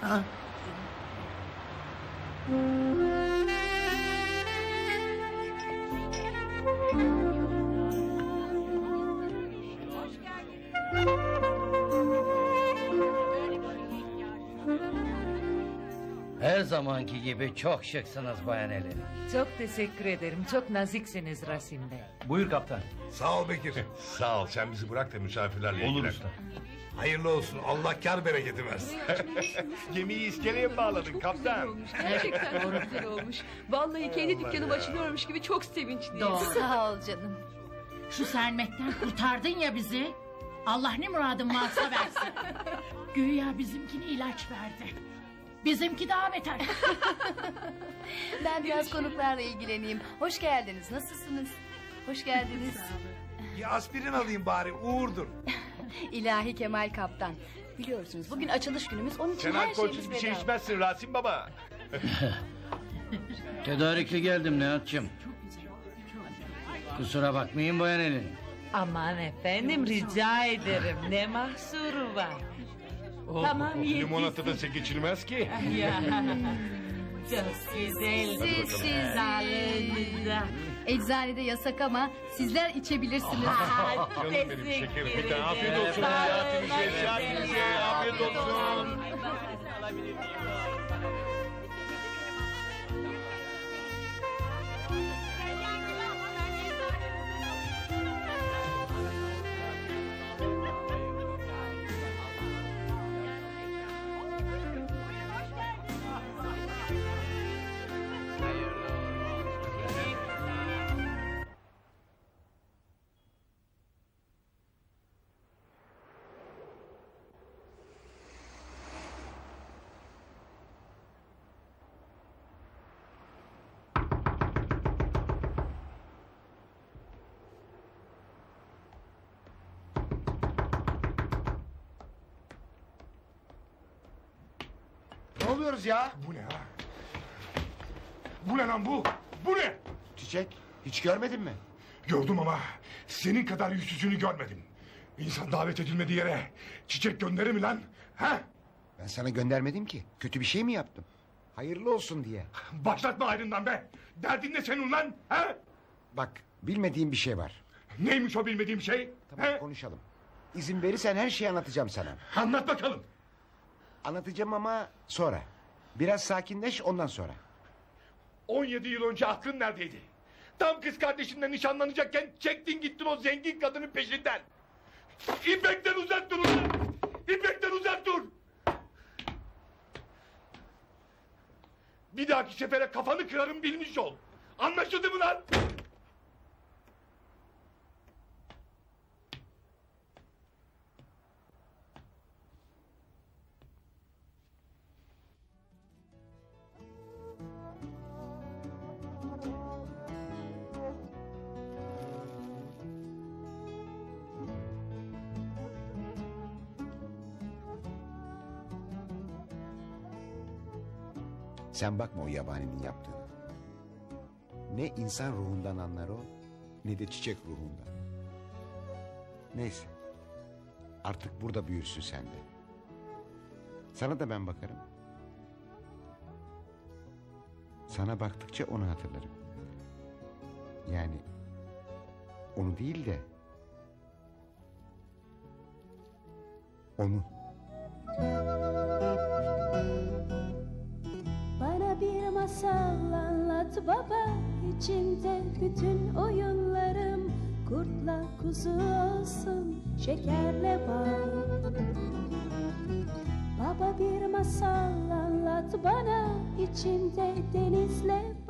Ha? Her zamanki gibi çok şıksınız Bayan Elin. Çok teşekkür ederim. Çok naziksiniz Rasim Bey. Buyur kaptan. Sağ ol Bekir. Sağ ol, sen bizi bırak da misafirlerle Olur ilgilen. usta. Hayırlı olsun. Allah kâr bereketi versin. Gemiyi iskeleye mi bağladın kaptan? Gerçekten çok güzel olmuş. Vallahi kendi dükkanım açılıyormuş gibi çok sevinçliyim. Doğru. Sağ ol canım. Şu sermetten kurtardın ya bizi. Allah ne muradın varsa versin. Güya bizimkine ilaç verdi. Bizimki daha beter. Ben biraz konuklarla ilgileneyim. Hoş geldiniz. Nasılsınız? Hoş geldiniz. Bir aspirin alayım bari. Uğurdur. İlahi Kemal Kaptan. Biliyorsunuz bugün açılış günümüz. Onun için Sen her alkolsüz şeyimiz bir şey bedava. içmezsin Rasim baba. Tedarikli geldim Nihat'cığım. Kusura bakmayın Bayan Elin. Aman efendim rica ederim. Ne mahsuru var? Tamam yetişsin. Limonata da sek içilmez ki. Ya. Çok güzel. Siz Sağlığınıza. eczanede yasak ama sizler içebilirsiniz. Canım benim şekerim. Bir tane afiyet olsun. Hayatınıza, afiyet olsun. Ne oluyoruz ya? Bu ne ha? Bu ne lan bu? Bu ne? Çiçek hiç görmedin mi? Gördüm ama senin kadar yüzsüzünü görmedim. İnsan davet edilmediği yere çiçek gönderir mi lan? Ha? Ben sana göndermedim ki. Kötü bir şey mi yaptım? Hayırlı olsun diye. Başlatma ayrından be. Derdin ne senin lan? Ha? Bak bilmediğim bir şey var. Neymiş o bilmediğim şey? Tamam He? konuşalım. İzin verirsen her şeyi anlatacağım sana. Anlat bakalım. Anlatacağım ama sonra. Biraz sakinleş ondan sonra. 17 yıl önce aklın neredeydi? Tam kız kardeşinle nişanlanacakken çektin gittin o zengin kadının peşinden. İpek'ten uzak dur ulan! İpek'ten uzak dur! Bir dahaki sefere kafanı kırarım bilmiş ol. Anlaşıldı mı lan? Sen bakma o yabaninin yaptığını. Ne insan ruhundan anlar o, ne de çiçek ruhundan. Neyse. Artık burada büyürsün sen de. Sana da ben bakarım. Sana baktıkça onu hatırlarım. Yani onu değil de onu. Bana bir masal anlat baba, içinde bütün oyunlarım. Kurtla kuzu olsun, şekerle bal. Baba bir masal anlat bana, içinde denizle